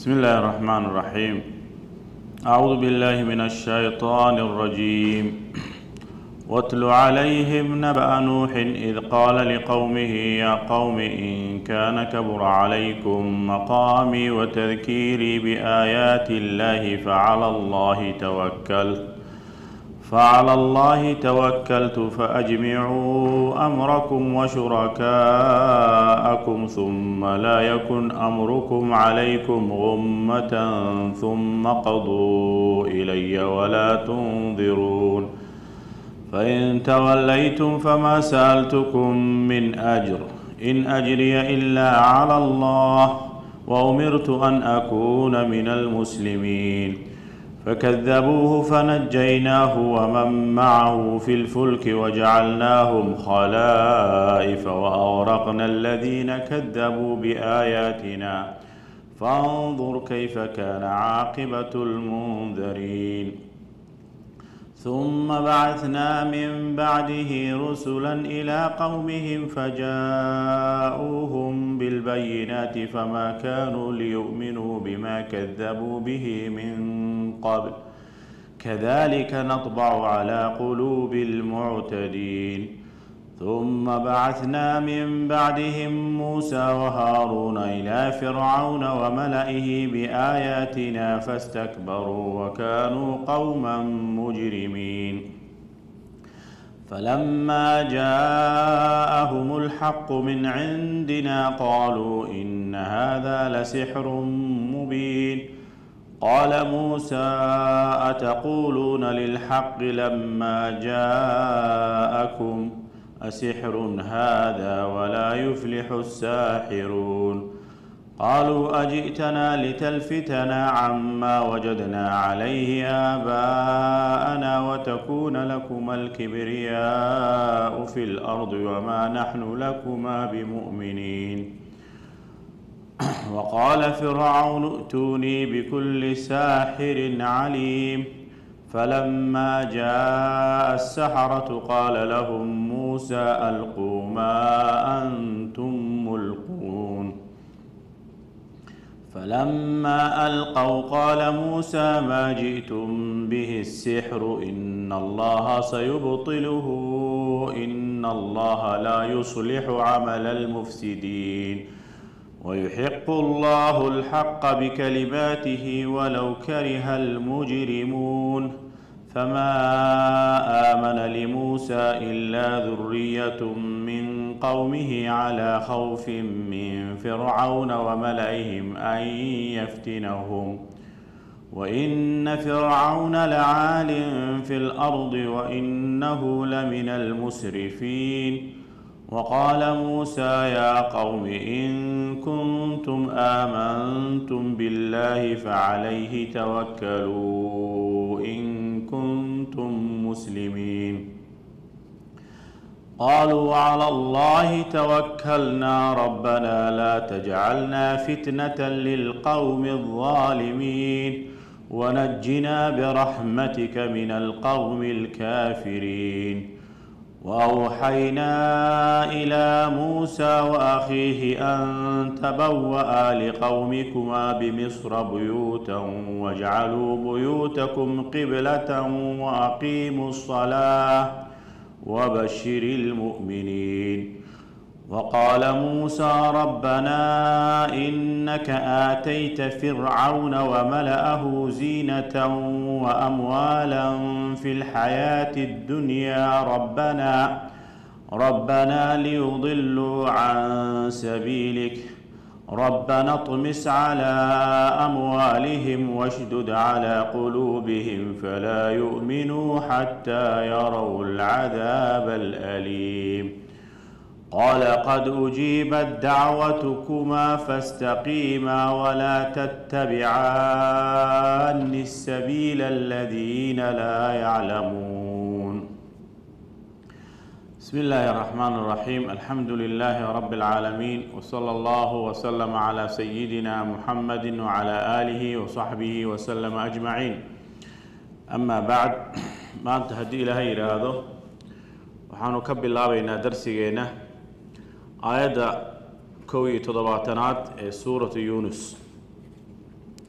بسم الله الرحمن الرحيم. أعوذ بالله من الشيطان الرجيم. واتل عليهم نبأ نوح إذ قال لقومه يا قوم إن كان كبر عليكم مقامي وتذكيري بآيات الله فعلى الله توكلت فأجمعوا أمركم وشركاءكم ثم لا يكن أمركم عليكم غمة ثم قضوا إلي ولا تنظرون. فإن توليتم فما سألتكم من أجر إن أجري إلا على الله وأمرت أن أكون من المسلمين. فكذبوه فنجيناه ومن معه في الفلك وجعلناهم خلائف وأغرقنا الذين كذبوا بآياتنا فانظر كيف كان عاقبة المنذرين. ثم بعثنا من بعده رسلا إلى قومهم فجاءوهم بالبينات فما كانوا ليؤمنوا بما كذبوا به من قبل كذلك نطبع على قلوب المعتدين. ثم بعثنا من بعدهم موسى وهارون إلى فرعون وملئه بآياتنا فاستكبروا وكانوا قوما مجرمين. فلما جاءهم الحق من عندنا قالوا إن هذا لسحر مبين. قال موسى أتقولون للحق لما جاءكم أسحر هذا ولا يفلح الساحرون. قالوا أجئتنا لتلفتنا عما وجدنا عليه آباءنا وتكون لكما الكبرياء في الأرض وما نحن لكما بمؤمنين. وقال فرعون ائتوني بكل ساحر عليم. فلما جاء السحرة قال لهم موسى ألقوا ما أنتم ملقون. فلما ألقوا قال موسى ما جئتم به السحر إن الله سيبطله إن الله لا يصلح عمل المفسدين ويحق الله الحق بكلماته ولو كره المجرمون. فما آمن لموسى إلا ذرية من قومه على خوف من فرعون وملئهم أن يفتنهم وإن فرعون لعال في الأرض وإنه لمن المسرفين. وقال موسى يا قوم إن كنتم آمنتم بالله فعليه توكلوا إن كنتم مسلمين. قالوا على الله توكلنا ربنا لا تجعلنا فتنة للقوم الظالمين ونجنا برحمتك من القوم الكافرين. وأوحينا إلى موسى وأخيه أن تبوأ لقومكما بمصر بيوتا واجعلوا بيوتكم قبلة وأقيموا الصلاة وبشر المؤمنين. وقال موسى ربنا إنك آتيت فرعون وملأه زينة وأموالا في الحياة الدنيا ربنا ليضلوا عن سبيلك ربنا اطمس على أموالهم واشدد على قلوبهم فلا يؤمنوا حتى يروا العذاب الأليم. قال قد أجيبت دعوتكما فاستقيما ولا تتبعان السبيل الذين لا يعلمون. بسم الله الرحمن الرحيم. الحمد لله رب العالمين وصلى الله وسلم على سيدنا محمد وعلى آله وصحبه وسلم أجمعين. أما بعد ما أنت هدي إلهي هذا وحانو كبي الله بين درسينا آية 1 سورة يونس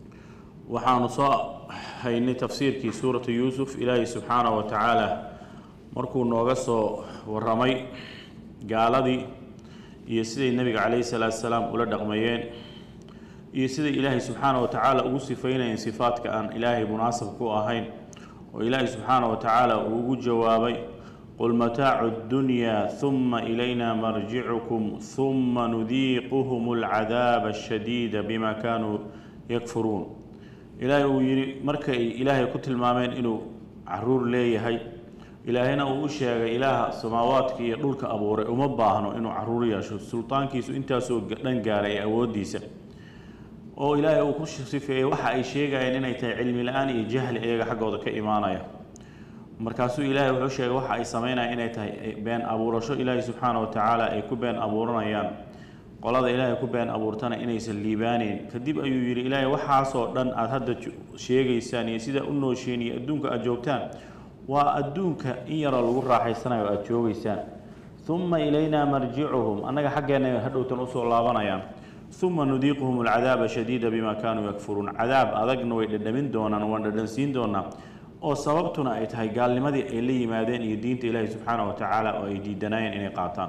waxaanu soo haynay tafsiirkii suuratu yuusuf ilaahay subxaanahu wa tacaala markuu nooga soo warramay gaaladii iyo siday nebiga calayhi salaatu salaam ula dhaqmayeen iyo siday ilaahay subxaanahu wa tacaala ugu sifaynayeen sifaadka aan ilaahay munaasab ku ahayn oo ilaahay subxaanahu wa tacaala uu ugu jawaabay qul mataacu ddunyaa huma ilayna marjicukum huma nudiiquhum alcadaaba ashadiida bima kaanuu yakfuruun ilaahay uu yidhi markay ilaahay ku tilmaameen inuu caruur leeyahay ilaahayna uu u sheegay ilaaha samaawaadka iyo dhulka abuuray uma baahno inuu caruur yeesho sultaankiisu intaasoo dhan gaaray awooddiisa oo ilaahay uu ku sifeeyey waxa ay sheegayeen inay tahay cilmi la-aan iyo jahli iyaga xaggooda ka imaanaya markaasuu ilaahay wuxuu sheegay waxa ay samaynayaan inay tahay been abuurasho ilaahay subxaana wa tacaala ay ku been abuuranayaan qolada ilaahay ku been abuurtana inaysan liibaanayn kadib ayuu yidhi ilaahay waxaasoo dhan aada hadda sheegaysaan iyo sidaa u nooshiin iyo adduunka aada joogtaan waa adduunka in yaroo lagu raaxaysanayo aada joogaysaan uma ilaynaa marjicuhum annaga xaggeenna hadhowtan usoo laabanayaan uma nudiiquhum alcadaaba shadiida bima kaanuu yakfuruun cadaab adagna way dhadhamin doonaan waan dhadhansiin doonaa oo sababtuna ay tahay gaalnimadii ay la yimaadeen iyo diinta ilaahi subxaanahu wa tacaala oo ay diidanayeen inay qaataan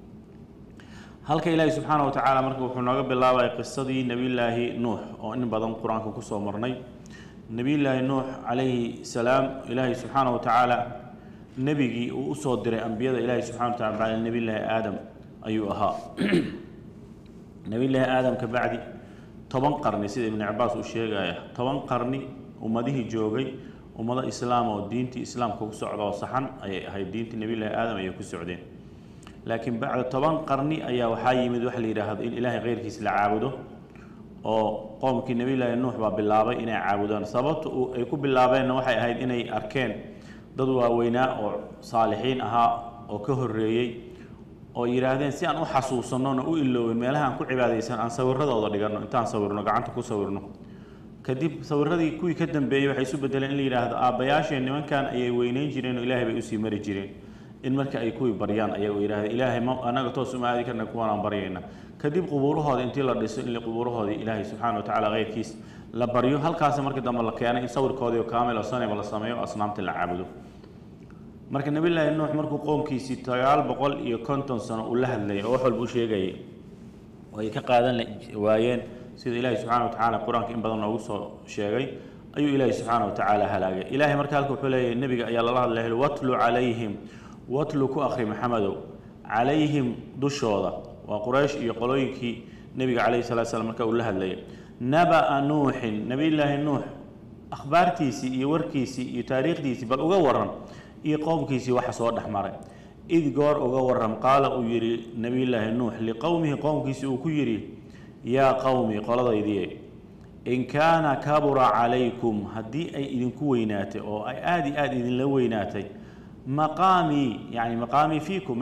halka ilaahi subxaanahu wa tacaala marka wuxuu nooga bilaabay qisadii nebiyullaahi nuux oo in badan qur-aanka kusoo marnay nebiyullaahi nuux calayhi salaam ilaahi subxaanahu wa tacaala nebigii uu usoo diray ambiyada ilaahi subxana wa tacala bacda nebiyullaahi aadam ayuu ahaa nebiyullaahi aadam ka bacdi 10 qarni sida ibnu cabaas uu sheegaya 10 qarni ummadihii joogay ummado islaam oo diintii islaamka ku socda oo saxan ayay ahayd diintii nebiyullaahi aadam ayay ku socdeen laakiin bacda 10 qarni ayaa waxaa yimid waxa la yidhaahdo in ilaahay keyrkiis la caabudo oo qoomkii nebiyullaahi nuux baa bilaabay inay caabudaan sababta ay ku bilaabeenna waxay ahayd inay arkeen dad waaweynaa oo saalixiin ahaa oo ka horreeyey oo yidhaahdeen si aan u xasuusanona u iloowin meelaha aan ku cibaadaysan aan sawirradooda dhiganno intaan sawirno gacanta ku sawirno kadib sawirradii kuwii ka dambeeyey waxay isu bedeleen in la yidhaahdo aabbayaasheen nimankan ayay weynayn jireen oo ilaahay bay usii mari jireen in marka ay kuwii baryaan ayagoo yidhahda ilaahay annaga toos uma aadi karna kuwanaan baryayna kadib qubuurahooda intii la dhiso in qubuurahoodii ilaahay subxaana wa tacaala keyrkiis la baryo halkaasi markii dambe la keenay in sawirkoodii oo kaamil oo sanayba la sameeyo asnaamta la caabudo marka nebiyullaahi nuux markuu qoomkiisii 950 sano uu la hadlayay oo wax walba u sheegayay oo ay ka qaadan waayeen sida ilaahay subxaana wa tacaala qur-aanka in badan noogu soo sheegay ayuu ilaahay subxaana wa tacaala halaagay ilaahay marka halka wuxuu leeyahay nebiga ayaa lala hadlay watlu calayhim watlu ku akhri maxamedow calayhim dushooda waa quraysh iyo qolooyinkii nebiga calayhi salatu salaam marka uu la hadlayay naba'a nuuxin nebiyullaahi nuux akhbaartiisii iyo warkiisii iyo taariikhdiisii bal uga waran iyo qowmkiisii waxa soo dhex maray id goor uga waram qaala uu yidhi nebiyullaahi nuux liqowmihi qowmkiisii uu ku yidhi yaa qowmi qoladaydiye in kaana kabura calaykum haddii ay idinku weynaatay oo ay aada iyo aada idinla weynaatay maqaamii yani maqaamii fiikum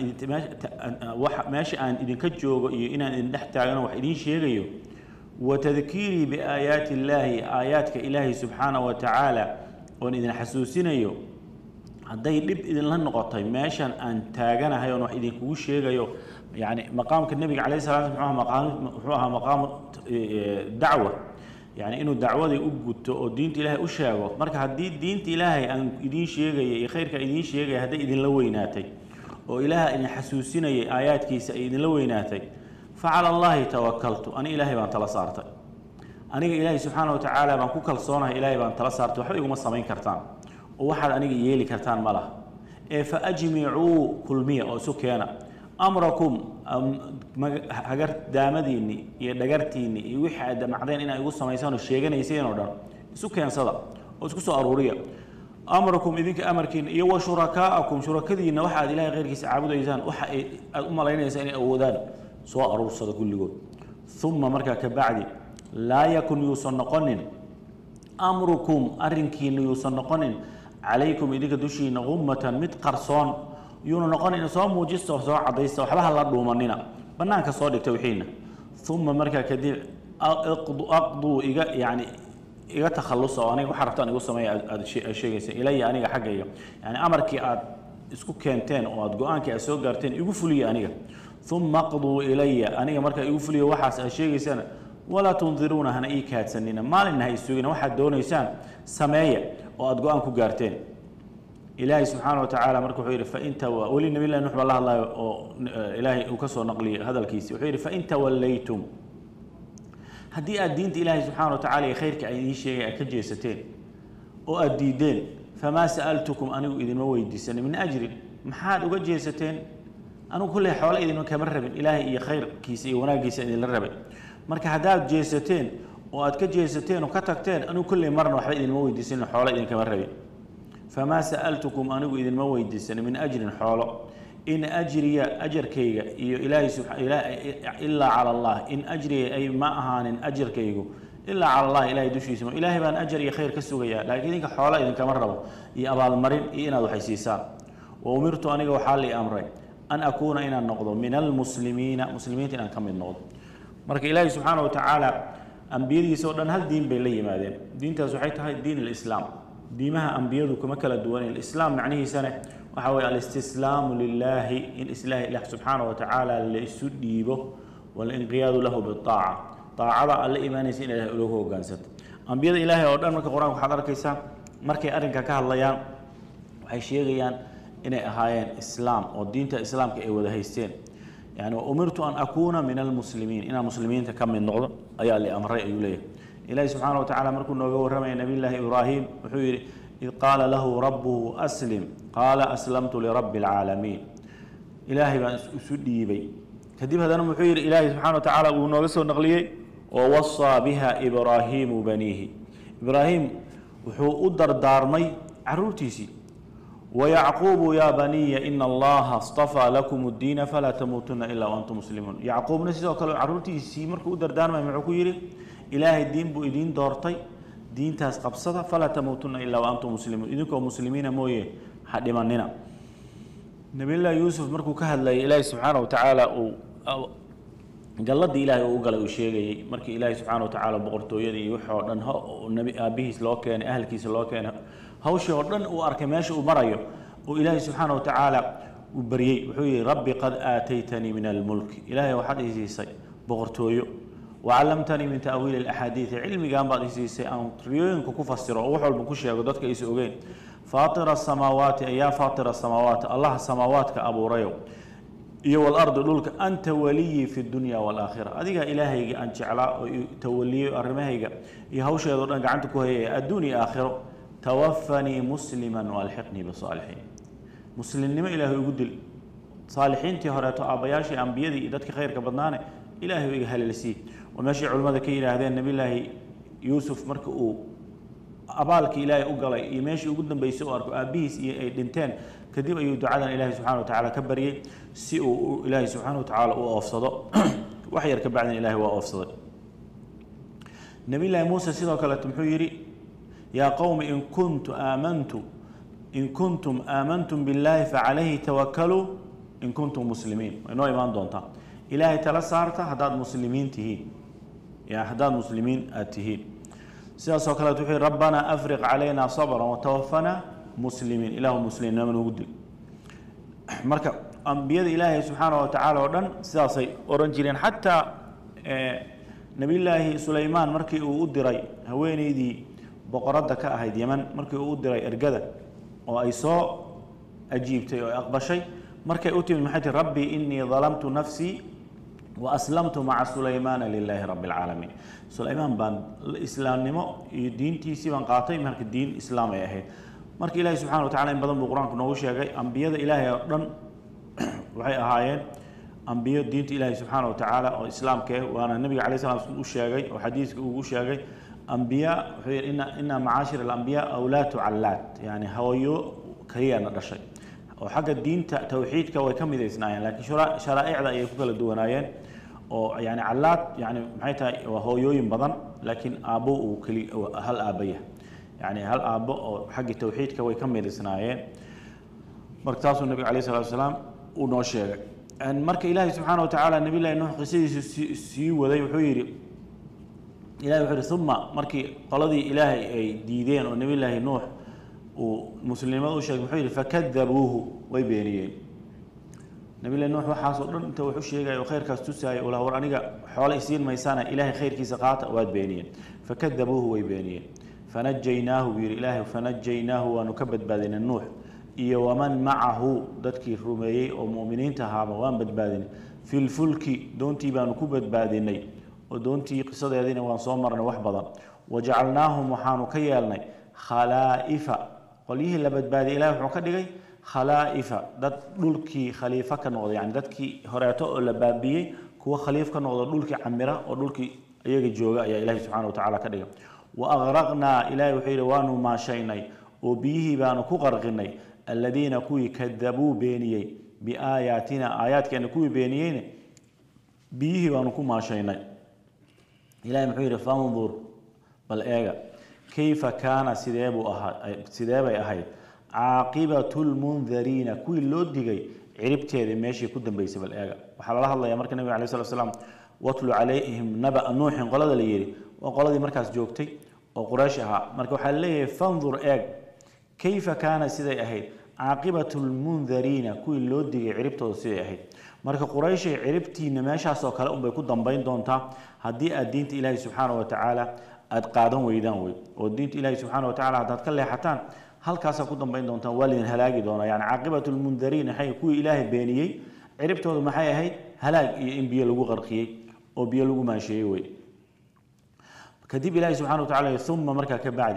meesha aan idinka joogo iyo inaan idin dhex taagano wax idiin sheegayo watadkiirii biaayaati illaahi aayaadka ilaahi subxaanahu wa tacaala oon idin xasuusinayo hadday dhib idinla noqotay meeshan aan taaganahay oon wax idinkugu sheegayo yani maqaamka nebiga calayhi salatu wuxuu ahaa maqaamu dacwa yani inuu dacwadii u guto oo diinta ilaahay u sheego marka haddii diinta ilaahay aan idiin sheegaya iyo khayrka idiin sheegaya hadday idinla weynaatay oo ilaaha idin xasuusinayay aayaadkiisa ay idinla weynaatay facala allaahi tawakaltu ani ilaahay baan tala saartay aniga ilaahay subxaana wa tacaala baan ku kalsoonahay ilaahay baan tala saartay waxba iguma samayn kartaan oo waxaad aniga yeeli kartaan ma laha ee fa ajmicuu kulmiya oo isu keena amrakum hagardaamadiinni iyo dhagartiinni iyo wixii aad damacdeen inaa igu samaysaan oo sheeganayseen oo dhan isu keensada oo isku soo aruuriya amrakum idinka amarkiina iyo wa shurakaa'akum shurakadiinna waxa aad ilaahay keyrkiisa caabudaysaan waxa aad u malaynaysaa inay awoodaan soo aruursada kulligood uma markaa ka bacdi laa yakun yuusan noqonin amrukum arrinkiina yuusan noqonin calaykum idinka dushiina gummatan mid qarsoon yuuna noqonin soo muujista soo cadaysta waxba ha la dhuumanina bannaanka soo dhigta wixiina uma markaa kadib aqduu iga takhallusa oo aniga waxa rabtaan igu sameeya aad sheegaysa ilaya aniga xaggayga yani amarkii aad isku keenteen oo aad go-aankii aad soo gaarteen igu fuliya aniga uma aqduu ilaya aniga markaa igu fuliya waxaas aad sheegaysaan ولا تنظرون هنا إيكاد سنين ما لنا هي السوقنا واحد دون إنسان سماية وأدقوا كجارتين إلهي سبحانه وتعالى مركو حير فإنت ولي النبي الله نحب الله إلهي وكسر نقلي هذا الكيس وحير فإنت وليتم هدي الدين إلهي سبحانه وتعالى خيرك أي شيء كجيستين وأديدين فما سألتكم أنا إذن ما ويدسني من أجر محاد وجيستين أنا كل حوالي إذن كمرة إلهي خير كيسي وناقيس إذن الربع مركا هداد جيستين وأتكجيستين وكتكتين أنا كل مرة وحيد إذن ما ويدسني حوالي إذن كمرة فما سألتكم أنا إذن ما ويدسني من أجر حوالي إن أجري أجر كيغا إلهي سبحانه إلا على الله إن أجري أي ما أهان أجر كيغو إلا على الله إلهي دوشي اسمه إلهي بان أجر خير كسوغيا لكن إنك حوالي إذن كمرة أبا المرين إنا ذو حيسيسان وأمرت أن وحالي أمرين أن أكون إنا النقض من المسلمين مسلمين إنا كم النقض مرك إلهي سبحانه وتعالى أنبياء سودان هل دين بيلي مادين دين تزوحيتها دين الإسلام ديمها أنبياء كما كلا الدواني الإسلام معنيه سنة وحاول الاستسلام لله إن إسلاه الله سبحانه وتعالى اللي يسديبه والانقياد له بالطاعة طاعة الإيمان سين إله له جنست أنبياء إلهي أردن مرك القرآن وحضر كيسا مرك أرنك كهالليان وحيشيغيان إن أهايان إسلام والدين الإسلام كأيوه هيستين يعني أمرت أن أكون من المسلمين إن المسلمين تكم من نقطة أي اللي أمري أيوليه إلهي سبحانه وتعالى مركو نوغو رمي نبي الله إبراهيم وحير إذ قال له ربه أسلم قال أسلمت لرب العالمين إلهي بان سدي بي كدب هذا محير إلهي سبحانه وتعالى ونوغسو نغليه ووصى بها إبراهيم بنيه إبراهيم وحو أدر دارمي عروتيسي ويعقوب يا بني إن الله اصطفى لكم الدين فلا تموتن إلا وأنتم مسلمون يعقوب نسيت وكل عروتيسي مركو أدر دارمي معكو يري إلهي الدين بو إدين دورتي دين تاس قبصة فلا تموتن إلا وأنتم مسلمون إذنكم مسلمين مويه حد مننا نبي الله يوسف مركو كهل إلهي سبحانه وتعالى قال لدي إلهي وقال وشيء مركي إلهي سبحانه وتعالى بقرتو يدي يوحى أن النبي أبيه لو كان أهل كيس لو كان هو شيء ورن وأركماش ومريو وإلهي سبحانه وتعالى وبريء وحوي ربي قد آتيتني من الملك إلهي وحد يزيسي بقرتو وعلمتني من تأويل الأحاديث علمي قام بعد يسيسي أن ريوين كفسر وحول بكوشي قدرتك يسوقين فاطر السماوات يا فاطر السماوات الله السماوات كأبو ريو يو الأرض لولك أنت ولي في الدنيا والآخرة أديك إلهي أن جعل تولي أرمهيك يهوش يدور أنك عنك هي الدنيا آخرة توفني مسلما والحقني بالصالحين مسلم لما إلهي يقول صالحين تهرتوا أبياشي أنبياء إذا خير كبدنانه إلهي ويجهل لسي وماشي علماء ذكي إلى هذين النبي الله يوسف مركو أبالك إلهي أقلي يمشي وقدم بيسوء أبيس دنتين كذب أيو دعاء إلهي سبحانه وتعالى كبري سئو إلهي سبحانه وتعالى وأفسده وحير كبعدين إلهي وأفسده نبي الله موسى سيدو كلا تمحيري يا قوم إن كنتم آمنتم بالله فعليه توكلوا إن كنتم مسلمين إنه إيمان دونتا إلهي تلا صارتا هداد مسلمين تهين يعني هداد مسلمين أتهين سياسة وكلا تحي ربنا أفرغ علينا صبرا وتوفنا مسلمين إله مسلمين من وجود مركب أنبياء إلهي سبحانه وتعالى ودن سياسة أورنجيرين حتى نبي الله سليمان مركي أودري هويني دي بقرات دكاء هيد يمن مركي أودري إرجدا وأيصا أجيبتي وأقبشي مركي أوتي من محيط ربي إني ظلمت نفسي وأسلمت مع سليمان لله رب العالمين سليمان بان الإسلام نمو دين تيسي بان قاطي مرك الدين إسلام يهي مرك إلهي سبحانه وتعالى إن بدن بقرآن كنوش يجي أنبياء إلهي رن وحي أهايين أنبياء دين إلهي سبحانه وتعالى وإسلام كه وأنا النبي عليه الصلاة والسلام وش يجي وحديث وش يجي أنبياء إن معاشر الأنبياء أولاد علات يعني هويو كريان الرشيد وحق الدين توحيد كوي كم إذا إثنين لكن شرائع ذا يكون الدونايين يعني علات يعني محيطها وهو يوم بدن لكن أبو وكلي هل أبيه يعني هل أبو حق التوحيد كوي كم إذا إثنين مركز النبي عليه الصلاة والسلام ونوشيء أن مرك إلهي سبحانه وتعالى النبي الله إنه قصيد سيو وذي وحيري إلهي وحيري ثم مركي قلدي إلهي ديدين والنبي الله نوح ومسلمات وشيخ محيري فكذبوه ويبينيين نبي الله نوح وحاصل أنت وحش يجا وخير كاستوساي ولا ورانيجا حول يسين ميسانا إلهي خير كيس قاطع واد بينين فكذبوه ويبينين فنجيناه بير إلهي فنجيناه ونكبد بادين النوح إيه ومن معه دتكي الرميي ومؤمنين تهابا وان بدبادين في الفلك دونتي بانو كبد باديني ودونتي قصة يدين وان صومرنا وحبضا وجعلناهم وحانو كيالني خلائف قليه اللي بدبادي إلهي وحكا خلائف دad dhulkii khaliifa ka noqday yani dadkii horeeto oo la baabiyay kuwa khaliif ka noqdo dhulkii camira oo dhulkii iyaga jooga ayaa Ilaahay subhanahu wa ta'ala ka dhigay wa aghraqna Ilaahay wuxuu waanu ma shaynay oo bihi baanu ku qarqinay alladina kuwi kadabu beeniyay bi ayatina ayadkeena kuwi beeniyeen bihi baanu ku ma shaynay Ilaahay wuxuu yiri fanzur bal eega kayfa kana sideebay ahayd عاقبة المنذرين كل لودجي عربت هذه ماشي كده بيس بالآجا وحلا الله يا مركز النبي عليه الصلاة والسلام واتلو عليهم نبأ نوح قال ذا ليري وقال ذي مركز جوكتي وقراشها مركز حليه فانظر كيف كان سيدي أهيد عاقبة المنذرين كل لودجي عربت سيدي أهيد مركز قريش عربتي نماشى سوكلا بيكون ضمبين دونتا هدي الدين إلهي سبحانه وتعالى أتقادم ويدان والدين إلهي سبحانه وتعالى هتكلم حتى هل كاسا كودن بين دونتا والين هلاقي دونا يعني عاقبة المنذرين حي كوي إلهي بينيي عربتوا ما حي هي هلاق إن بيلغو غرقيي أو بيلغو ماشي وي كديب إلهي سبحانه وتعالى ثم مركا كبعد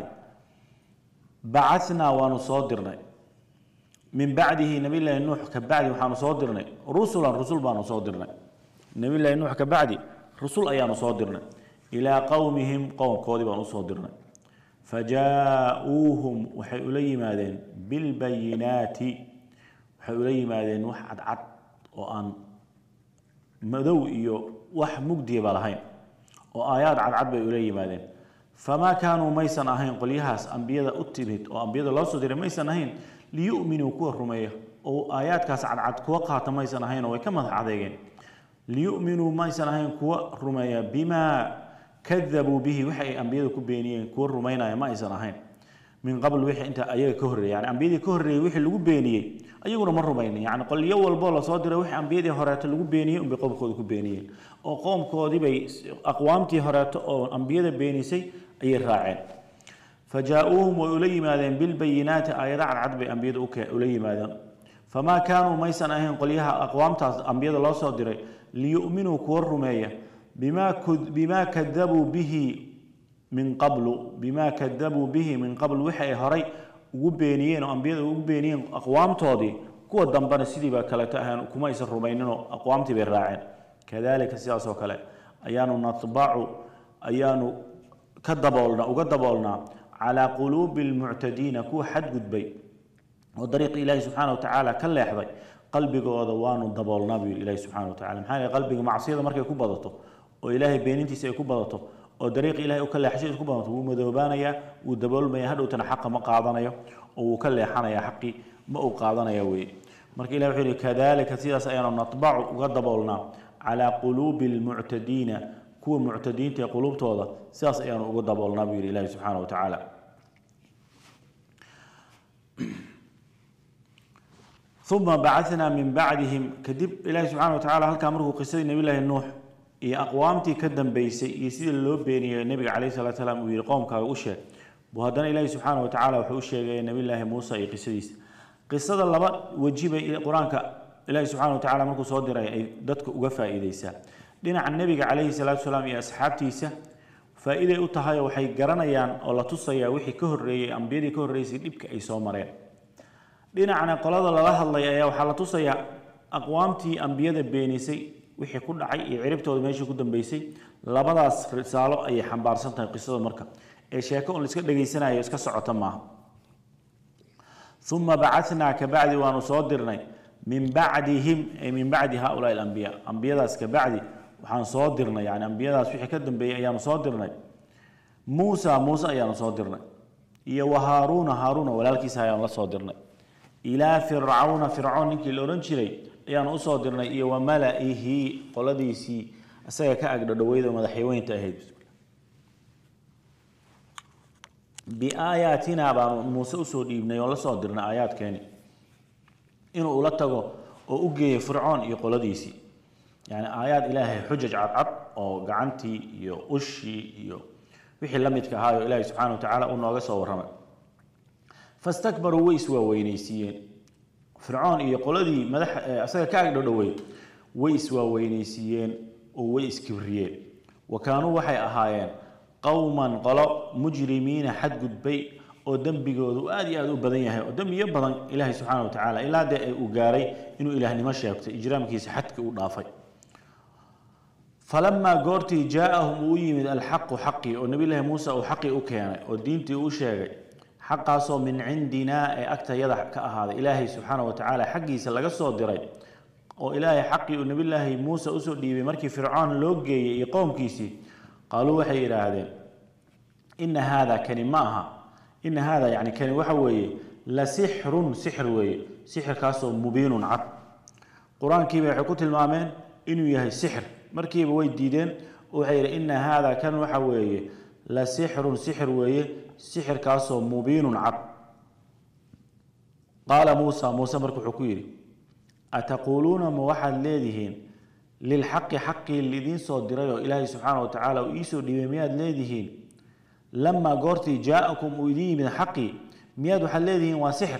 بعثنا ونصادرنا من بعده نبي الله نوح كبعد وحنصادرنا رسل بانصادرنا نبي الله نوح كبعد رسل أيان صادرنا إلى قومهم قوم كودي بانصادرنا فجاءوهم وحيولي مادين بالبينات وحيولي مادين وحد عد وأن مدو إيو وح مجدي بالهين وآيات عد بيولي مادين فما كانوا ميسن أهين قليهاس أنبياء أتبت وأنبياء الله صدر ميسن أهين ليؤمنوا كوه رميه أو آيات كاس عد كوقعة ميسن أهين وكما عديين ليؤمنوا ميسن أهين كوه رميه بما كذبوا به وحي أنبياء كبينين كور رمينا ما يسنهين من قبل وحي أنت أيها كهري يعني أنبياء كهري وحي اللي كبينين أيها مر رمينا يعني قال يوال بالا صادر وحي أنبياء هرات اللي كبينين بقوم خود كبينين وقوم كودي بي أقوامتي هرات أو أنبياء بينيسي أي راعين فجاءوهم وإلي ماذن بالبينات آيات عن عدب أنبياء إلي ماذن فما كانوا ما يسنهين قليها أقوامتها أنبياء الله صادر ليؤمنوا كور رمية بما كذبوا به من قبل وحي هري وبينين وأنبياء وبينين أقوام تودي كو دنبنا سيدي بكلتها كما يسر بيننا أقوامتي بالراعين كذلك السياسة وكلا أيان نطبع أيان كذبولنا على قلوب المعتدين كو حد قدبي وطريق إلهي سبحانه وتعالى كلا يحظي قلبي قوضوان ضبولنا بإلهي سبحانه وتعالى محالي قلبي معصية مركي يكون بضطه وإلهي بينتي سيكون بضطه ودريق إلهي وكلا حشي يكون بضطه ومدوبانيا ودبول ما يهدو تنحق ما قاضنيا وكلا حنيا حقي ما قاضنيا وي مركي إلهي وحيري كذلك سياسة أيضا نطبع وقدبولنا على قلوب المعتدين كو معتدين تي قلوب توضا سياسة أيضا وقدبولنا بإلهي سبحانه وتعالى ثم بعثنا من بعدهم كدب إلهي سبحانه وتعالى هل كامره قصة نبي الله النوح إيه أقوامتي كدم بيسي يسيد اللوب بين النبي عليه الصلاة والسلام ويقوم كأوشة وهذا إلهي سبحانه وتعالى وحوشة نبي الله موسى قصة الله وجيب إلى القرآن إلهي سبحانه وتعالى مركو صادر دتك وقفا إليسا لنا عن النبي عليه الصلاة والسلام يا أصحابتيسا فإذا أتهاي وحي قرنيان ولا تصيا وحي كهري أنبيري كهري سيدبك أي صومرين dhinacna qolada laga hadlay ayaa waxa la tusaya aqwaamtii anbiyada beenisay wixii ku dhacay iyo ciribtooda meeshii ku dambeysay labadaas risaalo ay xambaarsan tahay qisada marka ee sheeko oo la iska dhageysanayo iska socota ma thumma ba'athna ka ba'di wa nusadirnay min ba'dihim ay min ba'di haula al-anbiya anbiyadaas ka ba'di waxaan soo dirnay yani anbiyadaas wixii ka dambeeyay ayaan soo dirnay Musa ayaan soo dirnay iyo Haruna walaalkiisa ayaan la soo dirnay إلى فرعون نكي الأورنجري يعني أصادرنا إيه وملئه قلديسي أسايا كأقدر دويدا ومدحيوين تأهيد بآياتنا موسى أسود ابن يولا صادرنا آيات كاني إنه أولتغو وأجي فرعون يقلديسي يعني آيات إلهي حجج عد أو قعنتي يو أشي يو وحي لمدك هايو إلهي سبحانه وتعالى أنه أقصى ورمى فاستكبروا ويسوا وينيسيين فرعون يقول لي مدح أسأل كاك دوي ويسوا وينيسيين وويس كبريين وكانوا وحي أهايين قوما قلب مجرمين حد قد بي oo dambigoodu aad iyo aad u badan yahay oo dambiyo badan Ilaahay subhanahu wa ta'ala ilaa de uu gaaray inuu ilaahnimo sheegto ijraamkiisa xadka u dhaafay falamma goorti jaa'ahum yimid al-haqq haqqi oo nabi Ilaahay Muusa uu haqqi u keenay oo diintii uu sheegay xaqaasoo min cindina ee agtayada ka ahaaday Ilaahay subhanahu wa ta'ala xaqiisa laga soo diray oo Ilaahay haqqi uu nabi Ilaahay Muusa u soo dhiibay markii Fircoon loo geeyay iyo qoomkiisii qaaluu waxay yiraahdeen in hada kalimaha إن هذا يعني كان وحوي لسحر سحر وي سحر كاسو مبين عد قرآن كيف يحكوت المامين إنه يهي سحر مركيب وي ديدين وحير إن هذا كان وحوي لسحر سحر وي سحر كاسو مبين عد قال موسى مركو حكويري أتقولون موحد ليدهين للحق حقي الذين صدروا إلهي سبحانه وتعالى وإيسو ديمياد ليدهين لما قرتي جاءكم ويدي من حقي مياد وحليدين وسحر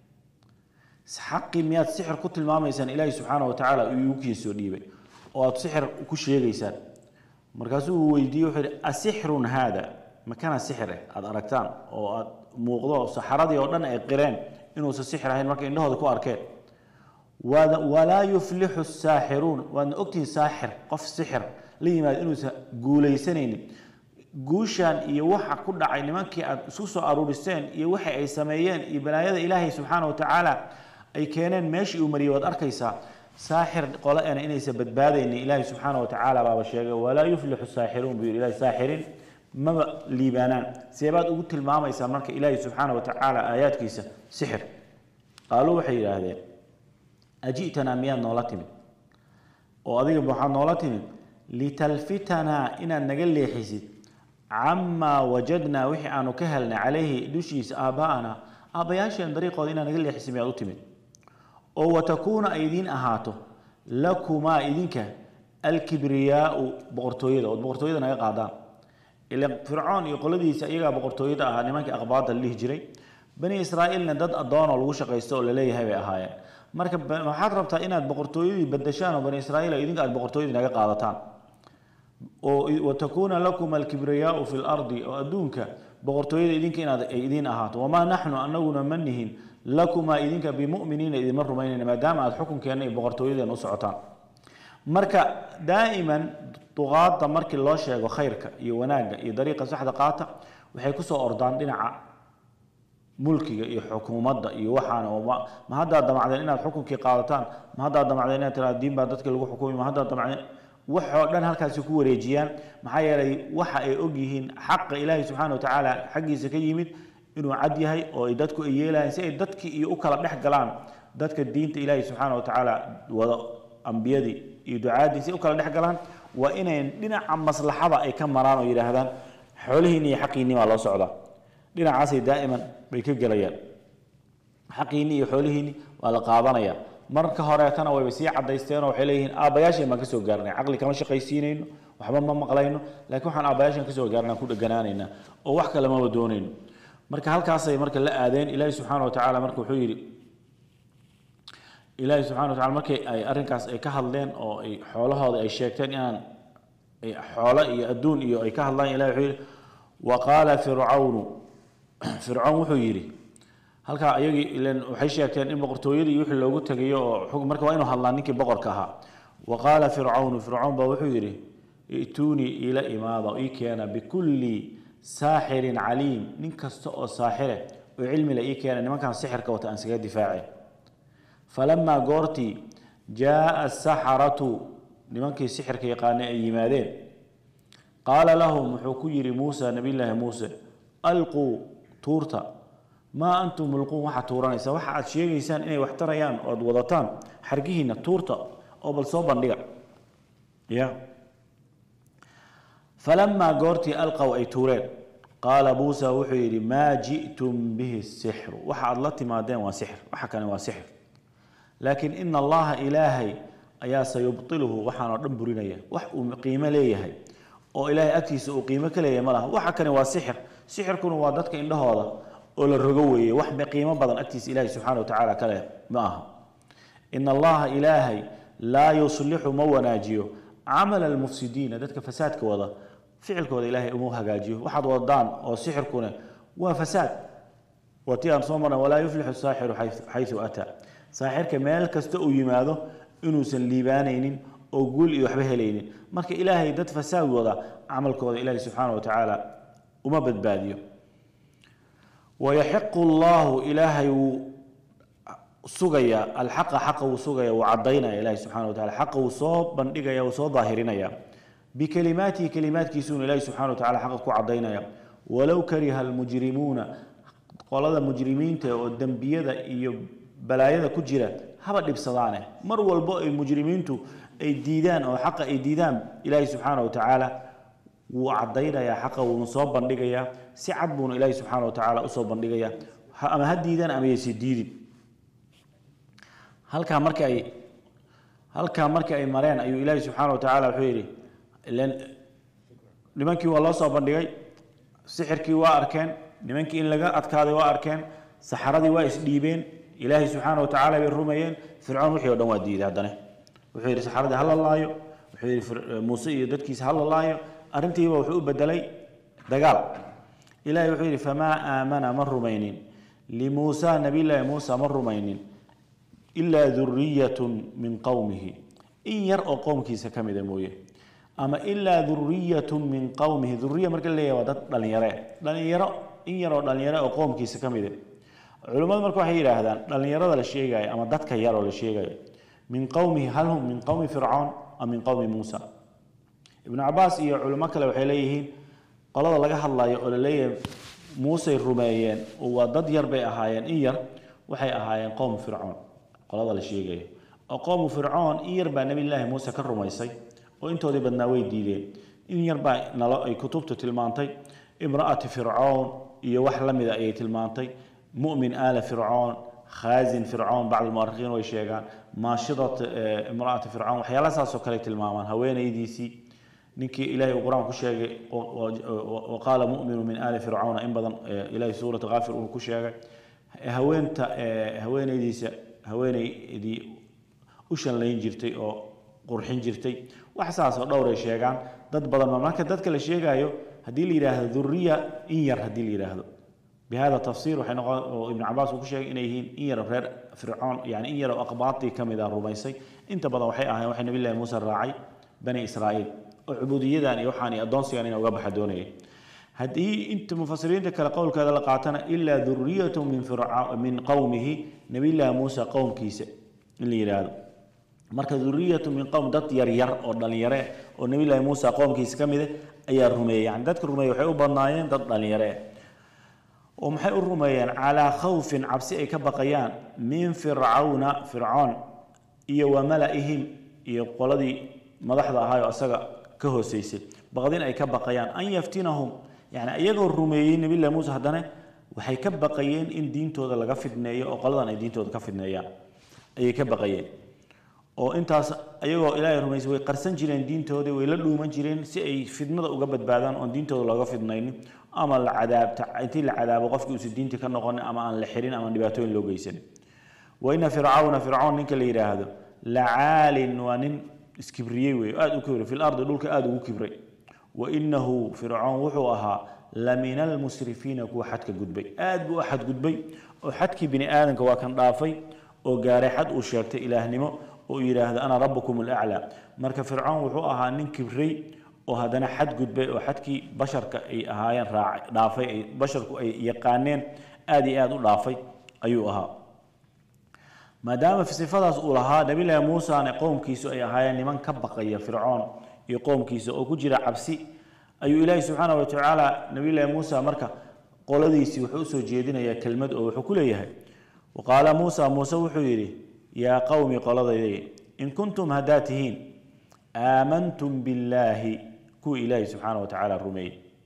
حقي مياد سحر كنت الماما يسان إلهي سبحانه وتعالى يوكي سوديبي أو سحر كل شيء يسان مركزه ويدي وحر أسحر هذا مكان السحر هذا أركتان أو موضوع سحرة أو لنا قران إنه السحر هاي المركز إنه هذا كو أركان ولا يفلح الساحرون وأن أكتن ساحر قف سحر لما إنه قولي سنين guushan iyo waxa ku dhacay nimankii aad isu soo aruuriseen iyo waxa ay sameeyeen iyo balaayada Ilaahay subhanahu wa ta'ala ay keeneen meeshii uu mariyay wad arkaysaa saaxir qolaana inaysa badbaadayeen Ilaahay subhanahu wa ta'ala baa sheegay wala yuflihu saaxirun bi Ilaahay saaxirin ma liibanaan seebaad ugu tilmaamaysaa marka Ilaahay subhanahu wa ta'ala aayaadkiisa sixir qaaluu waxay yiraahdeen ajitana miyan noolatim oo adiga waxaan noolatim litalfitana inaan naga leexisid عما وجدنا وحي أنو كهلنا عليه دوشيس آباءنا آباياشين طريقة إنا نقل لي حسمي أدوتمين أو تكون أيدين أهاتو لكما أيدينك الكبرياء بغرطويدة وبغرطويدة ناقا قادان إلا فرعون يقول لدي سأيقا بغرطويدة أهاني مانك أقباط اللي هجري بني إسرائيل ندد أدوان والوشق يستوى لليه هاي أهايا مركب محاد ربطا إنا بغرطويدة بدشان وبني إسرائيل أيدينك بغرطويدة ناقا قادتان وتكون لكم الكبرياء في الأرض وأدونك بغرطوية إذنك إن إذن أهات وما نحن أننا منهن لكما إذنك بمؤمنين إذن مروا بيننا ما دام الحكم كان بغرطوية نصعتان مركا دائما طغاة مركا الله شيء وخيرك يوناق يطريقة صحة قاطع وحيكسوا أردان دينع ملكي حكومات يوحنا وما ما هذا دم علينا الحكم كي قاطعان ما هذا دم علينا ترى الدين بعدك اللي حكومي ما هذا دم علينا وحو دان halkaas ku wareejiyaan maxaa yeelay waxa ay og yihiin xaq Ilaahay subhanahu wa ta'ala xaqiisa ka yimid inuu cad yahay oo ay dadku ay yeelayaan si ay dadkii iyo u kala dhex galaan dadka diinta Ilaahay subhanahu wa ta'ala wada anbiyadii iyo ducaadii si u kala dhex galaan waa inay dhinaca maslaxada ay ka maraan oo yiraahdaan xoolihiina iyo xaqiina waa loo socdaa dhinacaas ay daa'iman bay ka galayaan xaqiina iyo xoolihiina waa la qaadanaya marka horeetana way si cadaysteen oo waxay leeyihiin aabayaashay ma ka soo gaarnay aqli kama shaqaysiinayno waxba ma maqlayno laakiin waxaan aabayaashan ka soo gaarnaa ku dhaganaanayna oo wax kale ma wadoonayno marka halkaas ay marka la aadeen Ilaahay subhanahu wa ta'ala marka wuxuu yiri Ilaahay subhanahu wa ta'ala markay ay arinkaas ay ka hadleen oo ay xoolahooda ay sheegteen inaan ay xoolo iyo adduun iyo ay ka hadlaan Ilaahay wuxuu yiri wa qala fir'aun wuxuu yiri halka ayagii ilaan waxay sheegteen in boqortooyadii wixii loogu tagayo oo marka waa inuu hadlaan ninkii boqorka ahaa waqala fir'aun ba wuxuu yiri ituni ila imaada ikeena bikulli saahirin alim nin kasta oo saahire oo cilmi la ikeena nimankan sixirka wata aan saga difaaci falamma goorti jaa as-saharatu nimankii sixirka yaqaan ay yimaadeen qala lahum wuxuu ku yiri Muusa nabiyilaahi Muusa alqu turta ما أنتم ملقون واحد توراني سواء واحد شيء إنسان إني واحتريان أو وضتان حرقيهن تورتا أو بالصوبة نيجا يا فلما قرتي ألقوا أي تورين قال موسى وحيري ما جئتم به السحر وحد الله ما دين وسحر وحكى وسحر لكن إن الله إلهي ayaa sayubtiluhu waxaan oo dhan burinaya wax uu qiimo leeyahay oo ilaahay agtiisa uu qiimo ka leeyahay malaha waxa kani waa sixir sixirkuna waa dadka indhahooda oo la rogo weeye wax qiimo badan agtiisa ilaahay subxaanahu wa tacaala kale ma aha ina allaha ilaahay laa yuslixu ma wanaajiyo camal almufsidiina dadka fasaadka wada ficilkooda ilaahay uma hagaajiyo waxaad wadaan oo sixirkuna waa fasaad watii aan soo marnay walaa yuflixu saaxiru xaysu ataa saaxirka meel kasta uu yimaado inuusan liibaanaynin oo guul iyo waxba helaynin marka ilaahay dad fasaad wada camalkooda ilaahay subxaanahu wa tacaala uma badbaadiyo wayaxiqu allahu ilaahay wuu sugaya alxaqa xaqa wuu sugaya wuu caddaynaya ilaahay subxaanahu wa tacaala xaqa wuu soo bandhigaya wuu soo daahirinaya bikalimaatihi kalimaadkiisuuna ilaahay subxaanahu wa tacaala xaqa ku caddaynaya walow kariha almujrimuuna qolada mujrimiinta oo dembiyada iyo balaayada ku jira haba dhibsadaane mar walbo ay mujrimiintu ay diidaan oo xaqa ay diidaan ilaahay subxaanahu wa tacaala wuu cadaynayaa xaqa wuuna soo bandhigayaa si cad buuna ilaahay subxaanahu wa tacaala usoo bandhigayaa ama ha diidaan ama yaysi diidin halkaa markii ay mareen ayuu ilaahay subxaanahu wa tacaala wuxuu yidhi ilan nimankii waa loo soo bandhigay sixirkii waa arkeen nimankii in laga adkaaday waa arkeen saxaradii waa isdhiibeen ilaahay subxaanahu wa tacaala bay rumeeyeen fircoon wixii oo dhan waa diiday haddana wuxuu yidhi saxaradii ha la laayo wuxuu yidhi muuse iyo dadkiisa ha la laayo arrintiiba wuxuu u bedelay dagaal ilaahay wuxuu yidhi famaa aamana ma rumaynin limuusa nabiyllaahi muusa ma rumaynin ilaa duriyatun min qowmihi in yar oo qowmkiisa ka mida mooye ama ilaa duriyatun min qowmihi duriya marka la leeyahay waa dad dhalinyaro in yar oo dhalinyaro oo qowmkiisa ka mida culimmadu marka waxay yidhaahdaan dhalinyarada la sheegayo ama dadka yar oo la sheegayo min qowmihi hal hum min qowmi fircoon am min qowmi muusa ibnu cabaas iyo culimo kale waxay leeyihiin qolada laga hadlayo oo la leeyahay muusey rumeeyeen oo waa dad yar bay ahaayeen in yar waxay ahaayeen qowm fircoon qolada la sheegayo oo qowmu fircoon in yar baa nabiyllaahi muuse ka rumaysay oo intoodii badnaa way diideen in yar baa nalo ay kutubtu tilmaantay imra'ati fircoon iyo wax la mida ayay tilmaantay mu'min aala fircoon خازن فرعون بعض المؤرخين ويشيغان ماشطة امرأة فرعون وحيالا ساسو كلي تلمامان هوين ايديسي نكي إلهي القرآن كشيغي وقال مؤمن من آل فرعون إن بدن إلهي سورة غافر كشيغي هوين ايديسي هوين ايدي وشان لين جرتي أو قرحين جرتي وحساسو دور يشيغان داد بدن مملكة داد كلا شيغايو هدي لي راه ذرية إنير هدي لي راه بهذا التفسير وحين ابن عباس وكشيء إنهين إير غير فرعون يعني إير أقباطي كم إذا رميسي أنت بدأ وحي نبي الله موسى الراعي بني إسرائيل عبودية يعني يوحاني أدونسي يعني وقبح دوني هدي أنت مفسرين ذكر قول كذا لقاتنا إلا ذرية من قومه نبي الله موسى قوم كيسة اللي يراد مركز ذرية من قوم دت ير أو دليرة أو نبي الله موسى قوم كيسة كم إذا أي الرمي يعني دت الرمي وحيو بناين دت دليرة ومحي الرميان على خوف عبسي أي كبقيان من فرعون إيا وملئهم إيا قولدي مدحضة هاي أساقا كهو سيسي بغضين أي كبقيان أن يفتنهم يعني أيقوا الرميين نبي الله موسى هداني وحي كبقيان إن دين تودا لغفدنايا أو قلدان أي دين تودا كفدنايا أي كبقيان وإنتاس أيقوا إلهي الرميس ويقرسن جيرين دين تودا ويلدوا من جيرين سي أي فدنة وقبت بعدان أن دين تودا لغفدنايا أما العذاب أنتي العذاب وقفك وسدين تكنقون أما أن الحرين أما نباتون لو جيسن وإن فرعون نك اللي هذا لعال ونن اسكبريوي آدو كبري في الأرض دولك آدو كبري وإنه فرعون وحوها لمن المسرفين كو حدك قدبي آدو أحد قدبي وحدك بني آدم كوا كان ضافي وقاري حد وشيرت إله نمو وإلى هذا أنا ربكم الأعلى مرك فرعون وحوها نن كبري وهذا حد قد بي وحدكي بشر كأي هاين راعي ضافي بشر كأي يقانين آدي ضافي أيوها ما دام في صفات أولها نبي الله موسى أن يقوم كيسو أي هاين لمن كبق يا فرعون يقوم كيسو أو كجرا عبسي أي إلهي سبحانه وتعالى نبي الله موسى مركا قول ذي وحوسو جيدنا يا كلمة أو حكوليها وقال موسى وحيري يا قوم قال ذي إن كنتم هداتهين آمنتم بالله كو إلهي سبحانه وتعالى الرمي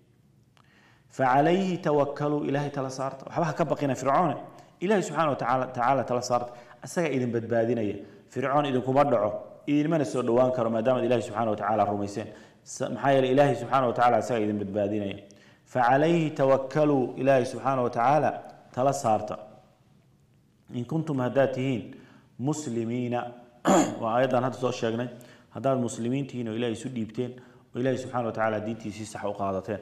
فعليه توكلوا إلهي تلصارت وحبها كبقينا فرعون إلهي سبحانه وتعالى تلصارت أساق إذن بدبادين فرعون إذن كبردعوا إيمان سو دوان كرو ما دام إلهي سبحانه وتعالى رميسين محايل إلهي سبحانه وتعالى سايد بدبادين فعليه توكلوا إلهي سبحانه وتعالى تلا صارتا إن كنتم هداتهين مسلمين وأيضا هذا سؤال شاقنا هذا المسلمين تهين وإلهي سديبتين وإلهي سبحانه وتعالى دينتي سيسح وقاعدتين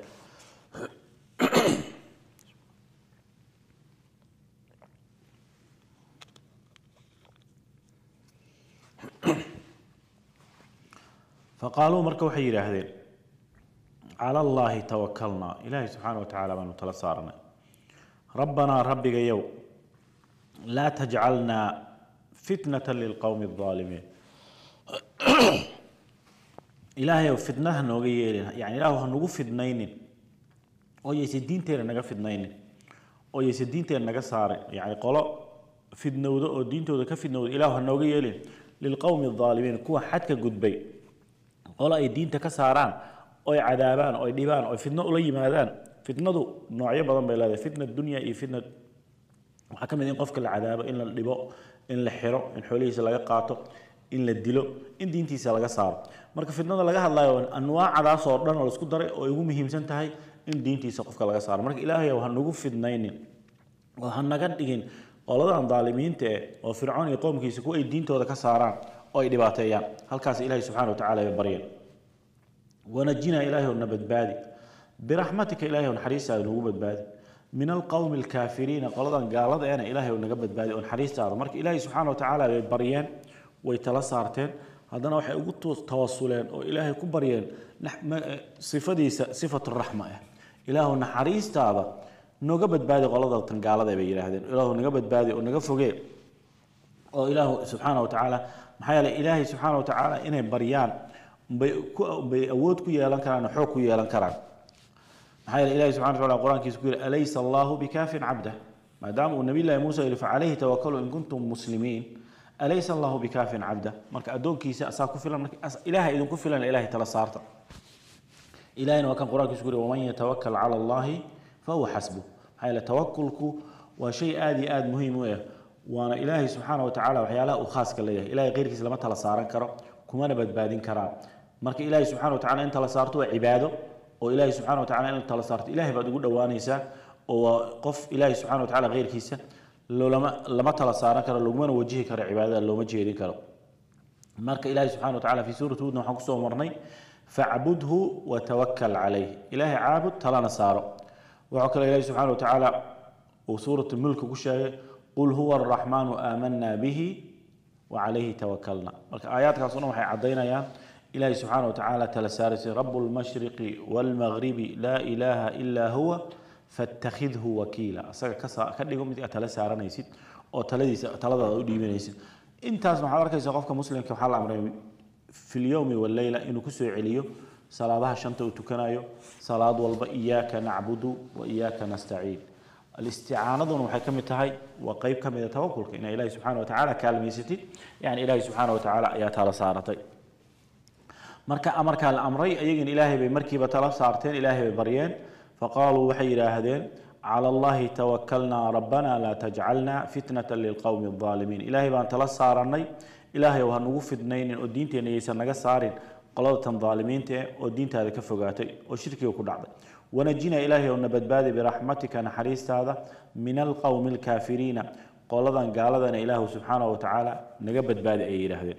فقالوا مركوا حيرة هذين على الله توكلنا إلهي سبحانه وتعالى من تلصارنا ربنا ربك يوم لا تجعلنا فتنة للقوم الظالمين إلهي فتنة نوغي يعني إلهي نوغو فتنين أو يسدين تير نغا فتنين أو يسدين تير نغا صار يعني قالوا فتنة أو دين تير كفتنة إلهي نوغي للقوم الظالمين كوا حتى قد بي قالوا أي دين تكساران أو عذابان أو ديبان أو فتنة أولي ماذان فتنة نوعية بدن بيلاده فتنة الدنيا إي فتنة وحكم إن قفك العذاب إن اللباء إن الحرق إن حوليس لغا قاطو إن الدلو إن دينتيس لغا صار marka fitnada laga hadlayo anwaacadaas oo dhan oo isku daray oo ugu muhiimsan tahay in diintiisa qofka laga saaro marka ilaahay waxa nagu fidnaynin waxa naga dhigin qoladan daalimiinta oo fircoon iyo qoomkiisa ku ay diintooda ka saaraan oo ay dhibaateeyaan halkaas ilaahay subhanahu wa ta'ala ay bariyeen wanajina ilaahay oo nabadbaadi birahmatika ilaahay oo xariisaada nagu badbaadi min alqawmi alkaafiriin qoladan gaalada ana ilaahay oo naga badbaadi oo xariisaada marka ilaahay subhanahu wa ta'ala ay bariyeen way tala saarteen هذا waxay ugu tawassuleen oo ilaahay ku bariyeen sifadiisa sifatu rahma ilaahu naxariistaada nooga badbaadi qolada tan gaalada bay yiraahdeen ilaahu naga badbaadi oo naga fogee oo ilaahu subhanahu wa ta'ala maxay ilaahay subhanahu wa ta'ala inay bariyaan bay awood ku yeelan karaan xoog ku yeelan karaan maxay ilaahay subhanahu wa ta'ala quraankiisa ku yiri alaysa allahu bikafin 'abda maadaama nabi ilaahay muusa yiri fa alayhi tawakkalu in kuntum muslimin أليس الله بكاف عبده مرك أدون كيسا أساكو فلان إله إذن كفلان إله تلصارته إلهنا وكان قرآن يقول ومن يتوكل على الله فهو حسبه هاي لتوكلك وشيء آد مهم وانا إلهي سبحانه وتعالى وحياله وخاص كليه إلهي غير كيس لما تلصارن كرا كمان بدبادين كرا مرك إلهي سبحانه وتعالى أنت تلصارته عباده وإلهي سبحانه وتعالى أنت تلصارت إلهي بعد يقول دوانيسا وقف إلهي سبحانه وتعالى غير كيسا لو لما تلا سارن كره لو ما وجهي كره عباده لو ما جيرين كره marka ilaahay subhanahu wa ta'ala fi suuratu hud waxaan ku soo marnay fa'budhu wa tawakkal alayhi ilaahay aabud talana saaro waxa kale ilaahay subhanahu wa ta'ala oo suuratu mulk ku sheegay qul huwa ar-rahmanu amanna bihi wa alayhi tawakkalna marka aayadkaas waxay cadeynayaan ilaahay subhanahu wa ta'ala tala saarisi rabbul mashriqi wal maghribi la ilaha illa huwa فاتخذه وكيلا أسألك كديكم متى أتلا سارنيسيد أو تلذا أودي منيسيد أنت أسمع حضرتك إذا قفك مسلم كحال أمرين في اليوم والليلة إنه كسر عليه صلاة الشمس وتكنايو صلاة والب إياك نعبد وإياك نستعين الاستعانة ضمن حكمة هاي وقيب كم يتوكل إن إلهي سبحانه وتعالى كالميستي يعني إلهي سبحانه وتعالى يا تلا سارتي مركا الأمرين أيجن إلهي بمركبة تلا سارتين إلهي ببريان فقالوا وحي هذين على الله توكلنا ربنا لا تجعلنا فتنة للقوم الظالمين إلهي بان تلصارني إلهي وهنوغو فدنين ودين تيني يسنغا سارين قلادة ظالمين تي ودين تهذا كفوقاتي وشركي وكل عبد ونجينا إلهي ونبدبادي برحمتك نحريست هذا من القوم الكافرين قلادة قالدنا إله سبحانه وتعالى نقبد بادي أي إله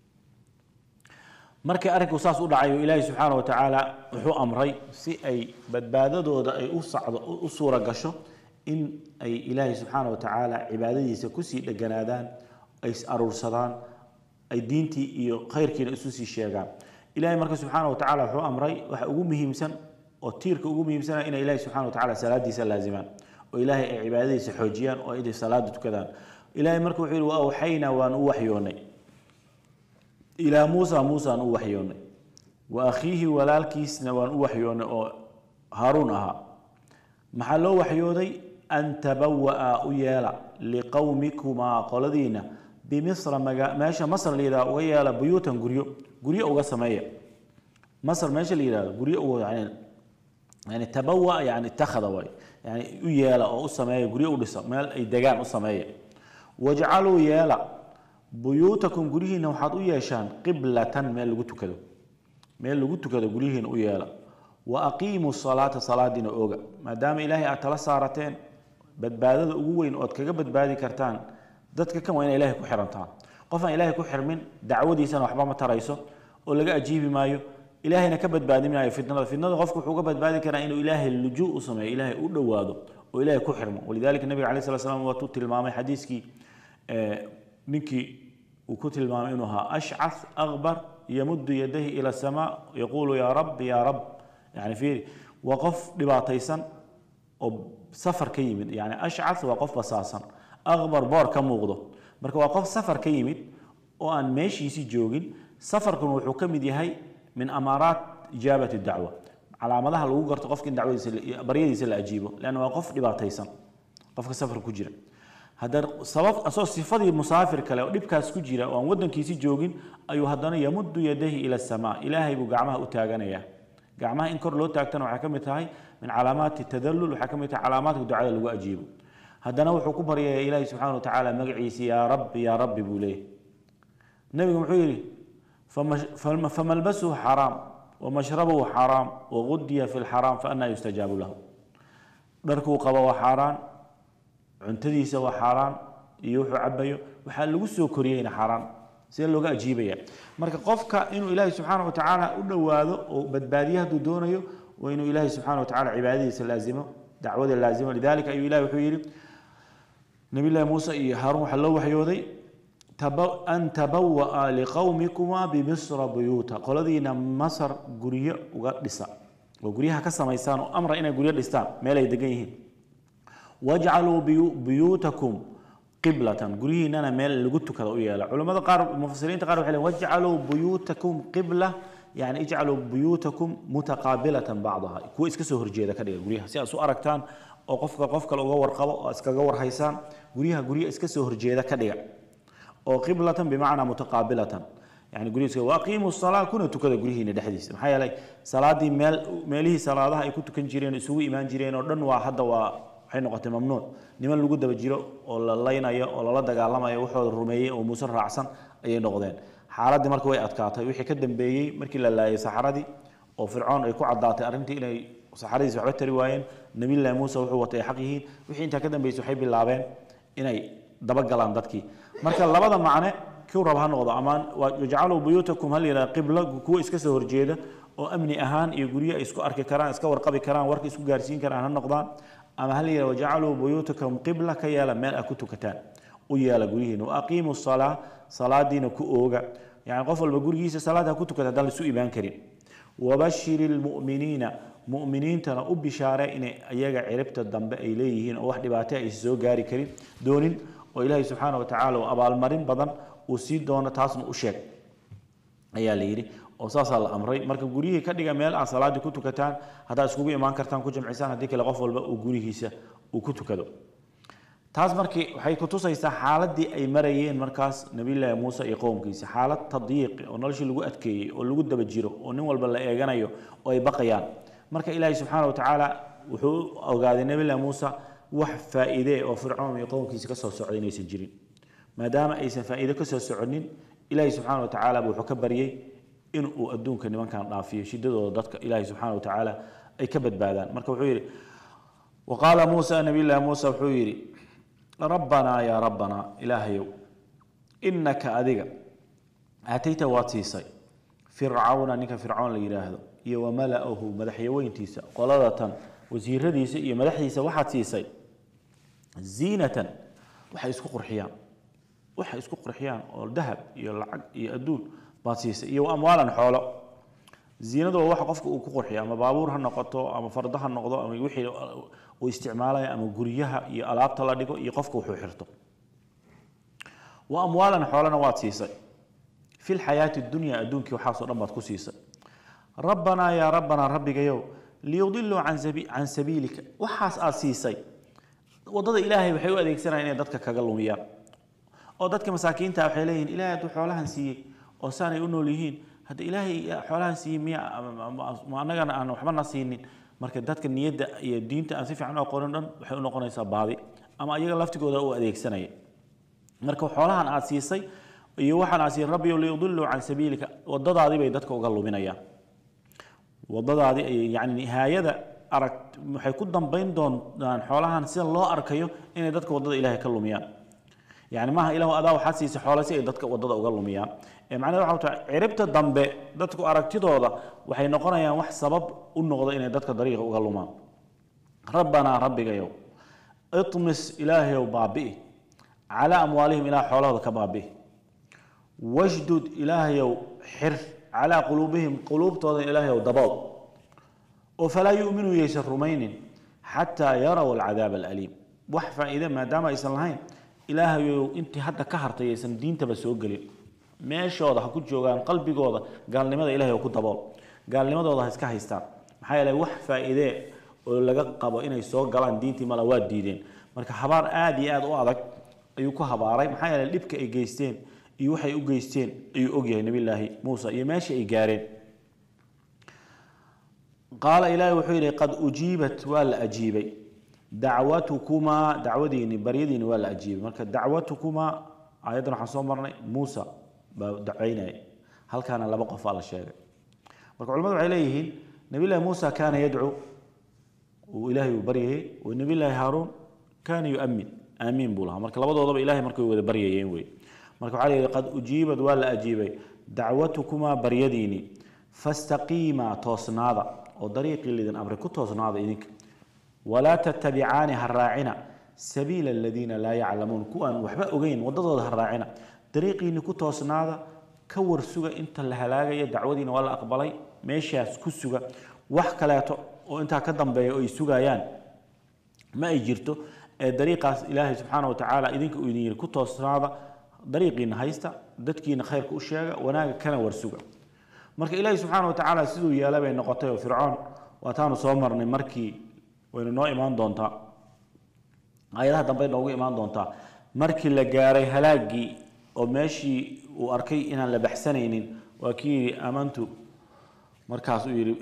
markii arinku saas u dhacayo ilaahay subhanahu wa ta'ala wuxuu amray si ay badbaadadooda ay u socdo u suura gasho in ay ilaahay subhanahu wa ta'ala cibaadadiisa ku sii dhaganaadaan ay arursadaan ay diintii iyo khayrkiina isu sii sheegaan ilaahay marka subhanahu wa ta'ala wuxuu amray waxa ugu muhiimsan oo tiirka ugu muhiimsan in ilaahay subhanahu wa ta'ala salaadiisa laazimaan oo ilaahay ay cibaadadiisa xoojiyaan oo ay salaada tukadaan ilaahay marka wuxuu yiri waa waxayna waan u waxyoonay إلى موسى وحيون وأخيه ولالكيس نوان وحيون أو هارون محلو وحيوني أن تبوأ أيالا لقومكما قلدين بمصر ماشا مصر ليدا ويالا بيوتا قريو أو سمايا مصر ماشا ليدا قريو يعني تبوأ يعني اتخذ وي يعني أيالا أو سمايا قريو لسا مال أي دقان أو سمايا واجعلوا يالا buyuutakum gurihiina waxaad u yeeshaan qiblatan meel lagu tukado gurihiina u yeela wa aqiimu salaata salaadiina ooga maadaama ilaahay aad tala saarateen badbaadada ugu weyn ood kaga badbaadi kartaan dadka kan waa inay ilaahay ku xirantaan qof aan ilaahay ku xirmin dacwadiisana waxba ma tarayso oo laga ajiibi maayo ilaahayna ka badbaadi maayo fitnada qofku wuxuu ka badbaadi karaa inuu ilaahay lujuu u sameeyo ilaahay u dhowaado oo ilaahay ku xirmo walidaalika nabiga calayhi salaatu wasalaam waa tuu tilmaamay xadiiskii ninkii uu ku tilmaamay inuu ahaa ashcath akhbar yamuddu yadayhi ila asamaa yaquulu yaa rab yani fiiri waa qof dhibaataysan oo safar ka yimid yani ashcath waa qof basaasan akhbar boor ka muuqdo marka waa qof safar ka yimid oo aan meeshiisii joogin safarkuna wuxuu ka mid yahay min amaaraat ijaabati dacwa calaamadaha lagu garto qofka in dacwadiisa baryadiisa la ajiibo leanna waa qof dhibaataysan qofka safar ku jira haddana sabab asoo sifadii musaafir kale oo dhibkaas ku jira oo aan waddankiisi joogin ayuu haddana yamuddu yadayhi ila asamaa ilaahay buu gacmaha u taaganayaa gacmaha in kor loo taagtana waxaa ka mid tahay min calaamaati tadallul waxaa ka mid tahay calaamaadka ducada lagu ajiibo haddana wuxuu ku baryayaa ilaahay subxaana wa tacaala magaciisa yaa rabbi buu leeyahay nabigu muxuu yidhi famalbasuhu xaraam wamashrabuhu xaraam wagudiya fi lxaraam faanaa yustajaabu lahu dharkuu qabo waa xaaraan cuntadiisa waa xaaraan iyo wuxuu cabayo waxaa lagu soo koriyeyna xaaraan sidee looga ajiibaya marka qofka inuu ilaahay subxaana wa tacaala u dhowaado oo badbaadiye hadduu doonayo waa inuu ilaahay subxaana wa tacaala cibaadadiisa laazimo dacwada laazimo lidalika ayuu ilahi wuxuu yidhi nabi llahi muuse iyo haaruun waxaa loo waxyooday an tabawa'a liqowmikuma bimisra buyuuta qoladiina masar guryo uga dhisa oo guryaha ka samaysaan oo amra inay guryo dhistaan meel ay degan yihiin wajcaluu buyuutakum qiblatan guryihiinana meel lagu tukada u yeela culimada qaar mufasiriinta qaar waxay leeyihin wajcaluu buyuutakum qibla yani ijcaluu buyuutakum mutaqaabilatan bacdaha kuwa iska soo horjeeda ka dhiga guryaha si aad u aragtaan oo qof kale uga warqabo oo iskaga warhaysaan guryaha guryo iska soo horjeeda ka dhiga oo qiblatan bimacnaa mutaqaabilatan yani guryihiisa waaqiimu salaa kuna tukada guryihiina dhexdiisa maxaa yeelay salaadii meelihii salaadaha ay ku tukan jireen isugu imaan jireen oo dhan waa hadda waa waxay noqotay mamnuuc niman lagu daba jiro oo la laynayo oo lala dagaalamayo waxooda rumeeyey oo muuse raacsan ayay noqdeen xaaladii marka way adkaatay wixii ka dambeeyey markii la laayay saxaradii oo fircoon ay ku caddaatay arrintii inay saxaradiisa waxba tari waayeen nabiyullaahi muuse wuxuu watay xaq yihiin wixii intaa ka dambeysay waxay bilaabeen inay dabagalaan dadkii marka labada macne kii rab ha noqdo ama wajcaluu buyuutakum hal yidhaha qiblo kuwa iska soo horjeeda oo amni ahaan iyo guryo ay isku arki karaan iska warqabi karaan warka isku gaarsiin karaan ha noqdaan ama hal yidhaha wajcaluu buyuutakum qibla ka yeela meel aad ku tukataan u yeela guryihiina waaqiimu salaa salaadiina ku ooga yani qof walba gurigiisa salaad ha ku tukata haddaan laisu imaan karin wabashiri lmu'miniina mu'miniintana u bishaare inay ayaga ciribta dambe ay leeyihiin oo wax dhibaato ay soo gaari karin doonin oo ilaahay subxaana wa tacaala uu abaalmarin badan uu sii doono taasna u sheeg ayaa la yidhi oo saasaa la amray marka guryihii ka dhiga meel aad salaaddii ku tukataan haddaad iskugu imaan kartaan ku jamcisaan haddii kale qof walba uu gurigiisa uu ku tukado taas markii waxay ku tusaysaa xaaladii ay marayeen markaas nabiyullaahi muuse iyo qowmkiisa xaalad tadyiiqi oo noloshii lagu adkeeyey oo lagu daba jiro oo nin walba la eeganayo oo ay baqayaan marka ilaahay subxaana wa tacaala wuxuu ogaaday nabiyullaahi muuse wax faa'iide oo fircoon iyo qowmkiisa ka soo socday inaysan jirin maadaama aysan faa'iido ka soo soconin ilaahay subxaana wa tacaala wuxuu ka baryey in uu adduunka nimankan dhaafiyo shidadooda dadka ilaahay subxaana wa tacaala ay ka badbaadaan marka wuxuu yidhi waqaala muusa nabiyullaahi muuse wuxuu yidhi rabbanaa yaa rabbanaa ilaahayow innaka adiga aatayta waad siisay fircawna ninka fircoon la yidhaahdo iyo wamala'ahu madaxyaweyntiisa qoladatan wasiiradiisa iyo madaxdiisa waxaad siisay ziinatan waxay isku qurxiyaan oo dahab iyo lacag iyo adduun baad siisay iyo amwaalan xoolo ziinadu waa waxa qofka uu ku qurxiyo ama baabuur ha noqoto ama fardo ha noqdo ama wixii uu isticmaalaya ama guryaha iyo alaabta la dhigo iyo qofka wuxuu xirto wa amwaalan xoolana waad siisay fi lxayaati dunya adduunkii waxaasoo dhan baad ku siisay rabbanaa yaa rabbanaa rabbigayow liyudiluu can sabiilika waxaas aad siisay waddada ilaahay waxay u adeegsanayaan inay dadka kaga lumiyaan oo dadka masaakiinta waxay leeyihiin ilaahay hadduu xoolahan siiyey oo saanay u nool yihiin hadda ilaahay xoolahan siiyey miya ma annagana aan waxbana siinin marka dadka niyadda iyo diinta aan si fiican u aqoonin dhan waxay u noqonaysaa baadi ama ayaga laftigooda u adeegsanaya marka xoolahan aad siisay waxaan asiin rabbi liyudillu can sabiilika wadadaadii bay dadka uga luminayaan wadadaadii ay yani nihaayada arag waxay ku dambayn doonaan xoolahan sida loo arkayo inay dadka wadada ilaahay ka lumiyaan يعني ما إله أداء حسيس حوالسي دتك وضد أوجل لميان معناه وحوت عربت الضمب دتك أركتي ضوضة وحي نقرنا يا وح سبب النقطة إن دتك طريق أوجل لمان ربنا ربك يوم اطمس إلهي وبابي على أموالهم إلى حوله كبابي واشدد إلهي وحر على قلوبهم قلوب توضع إلهي وضباط وفلا يؤمنوا يسر رمين حتى يروا العذاب الأليم وحفا إذا ما دام يسلهين إلهي أنت حتى كهرت يسن دين تبسوق قليل ماشي واضح كنت جوعان قلبي جوضة قال لماذا إلهي وكنت بال قال لماذا واضح إسكاه يستار محايا لي وحفا إذا ولا قبا إنه يسوق قالان دينتي ملوات ديدين مركا حبار آدي وعدك أيوكو حباري محايا لي لبك إيجيستين يوحي إيجيستين أيوجي نبي الله موسى يماشي إيجارين قال إلهي وحيري قد أجيبت ولا أجيبي دعوتكما دعوديني بريديني ولا أجيب مركا دعوتكما أيضا حصل مرني موسى دعينا هل كان لا بقى فعل الشيء مركا علماء عليه نبي الله موسى كان يدعو وإلهي بريه ونبي الله هارون كان يؤمن آمين بولها مركا لبضوا ضب إلهي مركا بريه ينوي مركا عليه قد أجيبت ولا أجيبي دعوتكما بريديني فاستقيما توصنادا وطريق اللي دين أمركو توصنادا إذنك ولا تتبعان هالراعنا سبيل الذين لا يعلمون كوان وحبا أغين وضضض هالراعنا طريقي نكو توصنادا كور سوغا انت اللي هلاغي دعودين ولا أقبلي ماشي كو سوغا وحكالاتو وانتا كدن بي اي سوغايان ما يجيرتو طريقة إلهي سبحانه وتعالى إذنك أيدين كو توصنادا طريقي نهايستا دادكي خير كو الشيغا وناغا كان ورسوغا marka ilaahay subhanahu wa ta'ala sidoo yeelay bay noqotay fir'aun waataanu soo marnay markii waynu noo imaan doontaa ayadaha dambe noogu imaan doontaa markii la gaaray halaagii oo meeshii uu arkay inaan la baxsanaynin waa kii amantu markaas uu yiri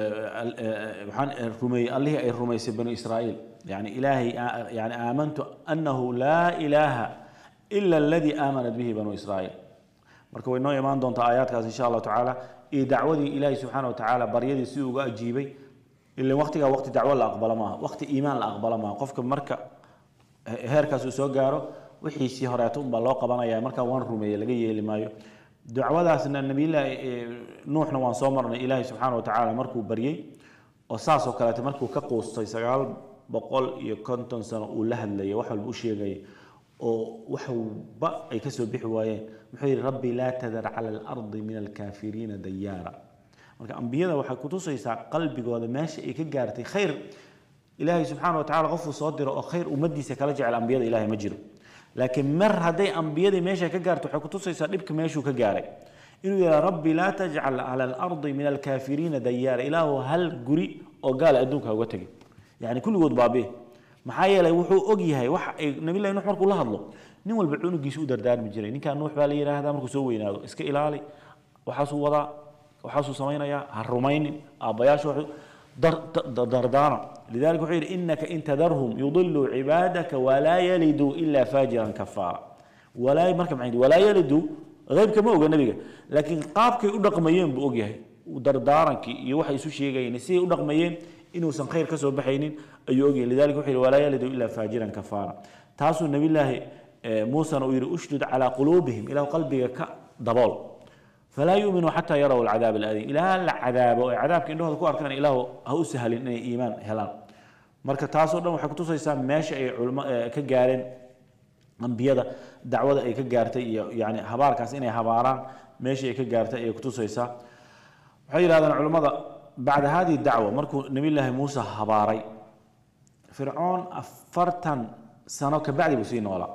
waxaan rumay allahi ay rumaysay bani israa'iil yani ilaahi yani amantu annahu la ilaha illa alladhi amanat bihi bani israa'iil marka way noo imaan doontaa aayaadkaas insha Allah ta'ala ee dacwadii ilaahay subhanahu wa ta'ala baryadii si uga ajiibay ilaa waqtiga waqti dacwo la aqbala ma waqti iimaan la aqbala ma qofka marka heerkaas uu soo gaaro wixii si horeeto baa loo qabanaya marka waan rumeeyay laga yeeli maayo dacwadaasna nabi ilaahay nuuxna waan soo marnay ilaahay subhanahu wa ta'ala markuu baryay oo saas oo kale markuu ka qoostay 950 sano uu la hadlayay wax walba u sheegay oo waxba ay ka soo bixi waayeen wuxuu yiri rabbi la tadar ala al-ard min al-kafirin diyara marka anbiyada waxa ku tusaysaa qalbigooda meesha ay ka gaartay khayr ilaahay subhanahu wa ta'ala qofu soo diro oo khayr umadiisa kala jecel anbiyada ilaahay ma jiro laakiin mar haday anbiyada meesha ka gaarto waxa ku tusaysaa dibka meeshu ka gaaray inuu yiri rabbi la taj'al ala al-ard min al-kafirin diyara ilaahu hal guri oo gaal adduunka uga tagay yani kulligood baabe maxaa yeelay wuxuu og yahay wax ay nabi ilaahay nuux markuu la hadlo nin walba cunugiisu u dardaarmi jiray ninka nuux baa la yiraahdaa markuu soo weynaado iska ilaali waxaas uu wada waxaas uu sameeynaya ha rumaynin aabayaashu dardana lidalika wuxuu yiri innaka in tadarhum yudillu ibadaka wa la yalidu illa fajiran kafara wala marka maxay wala yalidu qaybka ma oga nabiga laakiin qaabkay u dhaqmayeen buu og yahay dardaaranki iyo waxa isu sheegayeen si ay u dhaqmayeen inuu san khayr ka soo baxaynin ayuu ogay lidalika wuxuu wala yalidu illa fajiran kafara taasu nabi ilaahi موسى ويري أشدد على قلوبهم إلى قلبك كضبال فلا يؤمنوا حتى يروا العذاب الأليم إلى العذاب وعذاب كأنه هذا كوار كان إله هو سهل إن إيمان هلال مركز تاسو دم وحكتو سيسام ماشي علماء كجارين أنبياء دعوة أي كجارتي يعني هبار كاس إني هباران ماشي كجارتي أي كتو سيسام حير هذا العلماء بعد هذه الدعوة مركو نبي الله موسى هباري فرعون أفرتن سنة كبعد بسين ولا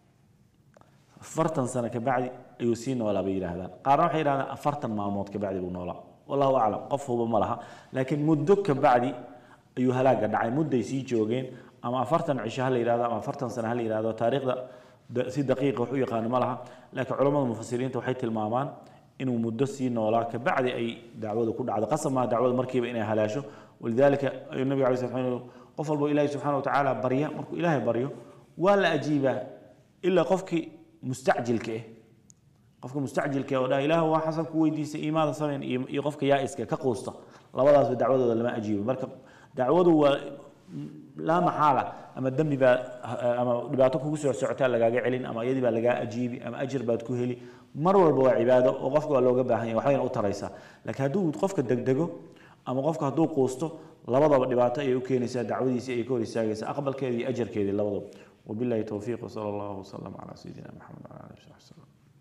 أفرتن سنة كبعد يسين ولا بيره هذا قارن حير هذا أفرتن معمود كبعد بنولا والله أعلم قفه بملها لكن مدك كبعد أيها لا قد عي مدة يسيج وجين أما أفرتن عشها هل إرادة أما أفرتن سنة هل إرادة تاريخ ده سي دقيقة وحوي قان ملها لكن علماء المفسرين توحيد المامان إنه مدة سين ولا كبعد أي دعوة كل عاد قسم ما دعوة مركبة إنها هلاشه ولذلك النبي عليه الصلاة والسلام قفل إلهي سبحانه وتعالى بريه مركو إلهي بريه ولا أجيبه إلا قفك مستعجل كه qofka mustacjilka oo ilaahu waa xasan ku weydiisay iimaada sameyn iyo qofka yaa'iska ka quusta labadaas dacwadooda lama ajiibo marka dacwadu waa la maxala ama dambi ba ama dhibaato kugu soo socota lagaaga celin ama iyadii ba laga ajiibi ama ajir baad ku heli mar walba waa cibaado oo qofka waa looga baahan yahay waxayna u taraysaa laakiin hadduu qofka degdego ama qofka hadduu quusto labadaba dhibaato ay u keenaysaa dacwadiisa ay ka hor istaagaysaa aqbalkeeda iyo ajarkeeda labadaba wabillahi tawfiiq wa sallallahu wa sallam ala sayidina muhammad wa ala alihi wa sahbihi